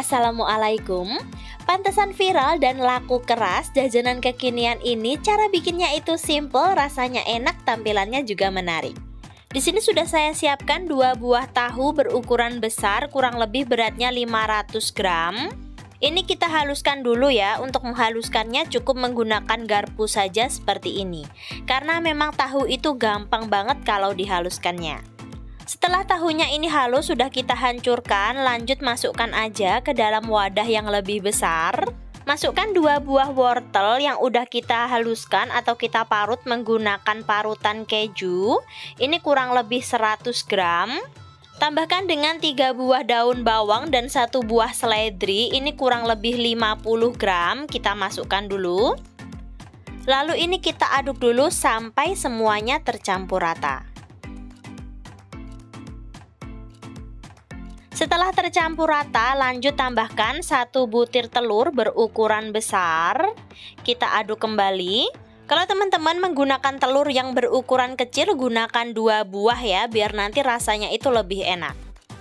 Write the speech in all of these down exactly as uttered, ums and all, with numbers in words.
Assalamualaikum. Pantesan viral dan laku keras jajanan kekinian ini. Cara bikinnya itu simple, rasanya enak, tampilannya juga menarik. Di sini sudah saya siapkan dua buah tahu berukuran besar, kurang lebih beratnya lima ratus gram. Ini kita haluskan dulu ya. Untuk menghaluskannya cukup menggunakan garpu saja seperti ini. Karena memang tahu itu gampang banget kalau dihaluskannya. Setelah tahunya ini halus, sudah kita hancurkan. Lanjut masukkan aja ke dalam wadah yang lebih besar. Masukkan dua buah wortel yang udah kita haluskan atau kita parut menggunakan parutan keju. Ini kurang lebih seratus gram. Tambahkan dengan tiga buah daun bawang dan satu buah seledri. Ini kurang lebih lima puluh gram. Kita masukkan dulu. Lalu ini kita aduk dulu sampai semuanya tercampur rata. Setelah tercampur rata, lanjut tambahkan satu butir telur berukuran besar. Kita aduk kembali. Kalau teman-teman menggunakan telur yang berukuran kecil, gunakan dua buah ya, biar nanti rasanya itu lebih enak.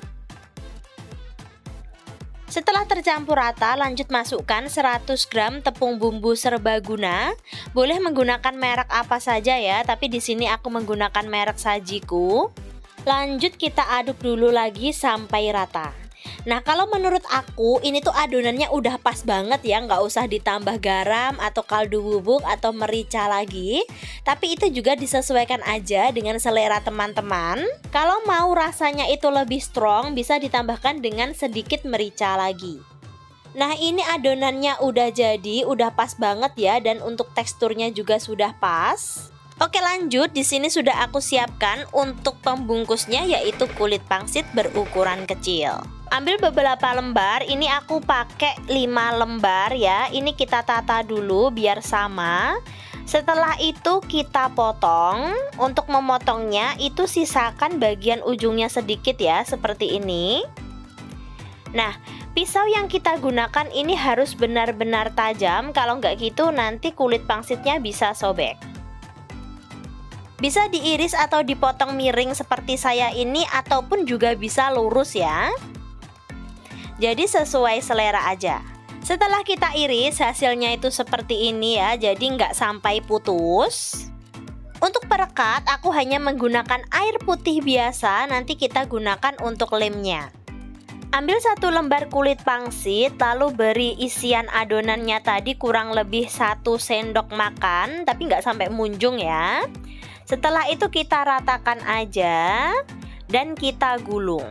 Setelah tercampur rata, lanjut masukkan seratus gram tepung bumbu serbaguna. Boleh menggunakan merek apa saja ya, tapi di sini aku menggunakan merek Sajiku. Lanjut kita aduk dulu lagi sampai rata. Nah, kalau menurut aku ini tuh adonannya udah pas banget ya, nggak usah ditambah garam atau kaldu bubuk atau merica lagi. Tapi itu juga disesuaikan aja dengan selera teman-teman. Kalau mau rasanya itu lebih strong, bisa ditambahkan dengan sedikit merica lagi. Nah, ini adonannya udah jadi, udah pas banget ya, dan untuk teksturnya juga sudah pas. Oke, lanjut. Di sini sudah aku siapkan untuk pembungkusnya, yaitu kulit pangsit berukuran kecil. Ambil beberapa lembar. Ini aku pakai lima lembar ya. Ini kita tata dulu biar sama. Setelah itu kita potong. Untuk memotongnya itu sisakan bagian ujungnya sedikit ya, seperti ini. Nah, pisau yang kita gunakan ini harus benar-benar tajam. Kalau nggak gitu nanti kulit pangsitnya bisa sobek. Bisa diiris atau dipotong miring seperti saya ini, ataupun juga bisa lurus ya. Jadi sesuai selera aja. Setelah kita iris, hasilnya itu seperti ini ya, jadi nggak sampai putus. Untuk perekat, aku hanya menggunakan air putih biasa, nanti kita gunakan untuk lemnya. Ambil satu lembar kulit pangsit, lalu beri isian adonannya tadi kurang lebih satu sendok makan, tapi nggak sampai munjung ya. Setelah itu kita ratakan aja dan kita gulung.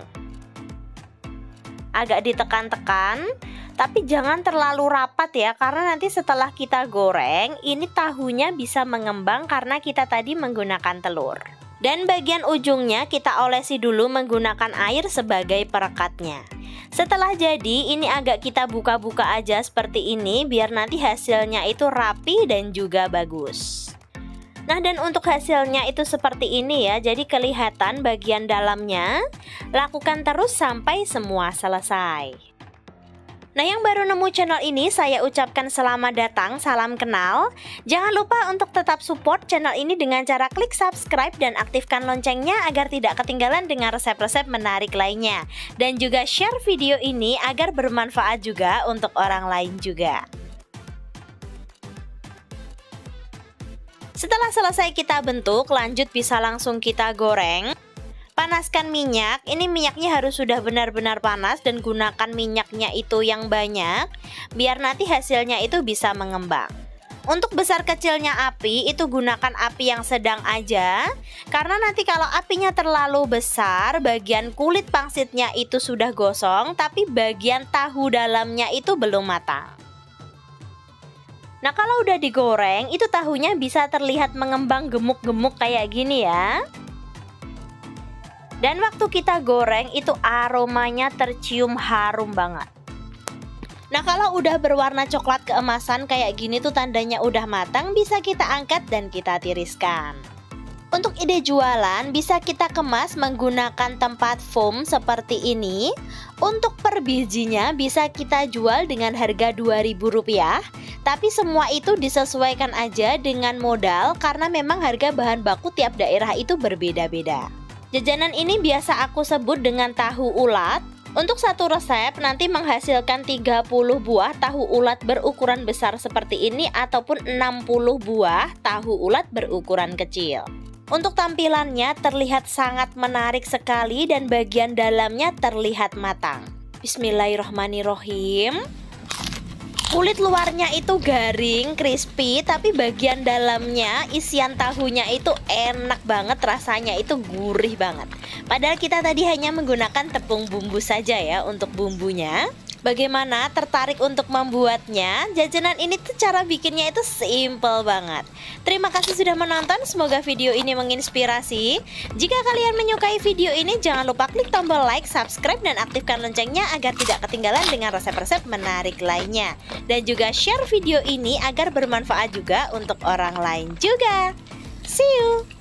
Agak ditekan-tekan, tapi jangan terlalu rapat ya, karena nanti setelah kita goreng, ini tahunya bisa mengembang karena kita tadi menggunakan telur. Dan bagian ujungnya kita olesi dulu menggunakan air sebagai perekatnya. Setelah jadi, ini agak kita buka-buka aja seperti ini, biar nanti hasilnya itu rapi dan juga bagus. Nah, dan untuk hasilnya itu seperti ini ya, jadi kelihatan bagian dalamnya. Lakukan terus sampai semua selesai. Nah, yang baru nemu channel ini, saya ucapkan selamat datang, salam kenal. Jangan lupa untuk tetap support channel ini dengan cara klik subscribe dan aktifkan loncengnya agar tidak ketinggalan dengan resep-resep menarik lainnya. Dan juga share video ini agar bermanfaat juga untuk orang lain juga. Setelah selesai kita bentuk, lanjut bisa langsung kita goreng. Panaskan minyak. Ini minyaknya harus sudah benar-benar panas dan gunakan minyaknya itu yang banyak, biar nanti hasilnya itu bisa mengembang. Untuk besar kecilnya api itu gunakan api yang sedang aja, karena nanti kalau apinya terlalu besar, bagian kulit pangsitnya itu sudah gosong, tapi bagian tahu dalamnya itu belum matang. Nah, kalau udah digoreng, itu tahunya bisa terlihat mengembang gemuk-gemuk kayak gini ya. Dan waktu kita goreng, itu aromanya tercium harum banget. Nah, kalau udah berwarna coklat keemasan kayak gini tuh tandanya udah matang, bisa kita angkat dan kita tiriskan. Untuk ide jualan, bisa kita kemas menggunakan tempat foam seperti ini. Untuk per bijinya bisa kita jual dengan harga dua ribu rupiah. Tapi semua itu disesuaikan aja dengan modal, karena memang harga bahan baku tiap daerah itu berbeda-beda. Jajanan ini biasa aku sebut dengan tahu ulat. Untuk satu resep nanti menghasilkan tiga puluh buah tahu ulat berukuran besar seperti ini ataupun enam puluh buah tahu ulat berukuran kecil. Untuk tampilannya terlihat sangat menarik sekali dan bagian dalamnya terlihat matang. Bismillahirrohmanirrohim. Kulit luarnya itu garing, crispy, tapi bagian dalamnya isian tahunya itu enak banget, rasanya itu gurih banget. Padahal kita tadi hanya menggunakan tepung bumbu saja ya untuk bumbunya. Bagaimana, tertarik untuk membuatnya? Jajanan ini tuh cara bikinnya itu simple banget. Terima kasih sudah menonton, semoga video ini menginspirasi. Jika kalian menyukai video ini, jangan lupa klik tombol like, subscribe, dan aktifkan loncengnya agar tidak ketinggalan dengan resep-resep menarik lainnya. Dan juga share video ini agar bermanfaat juga untuk orang lain juga. See you!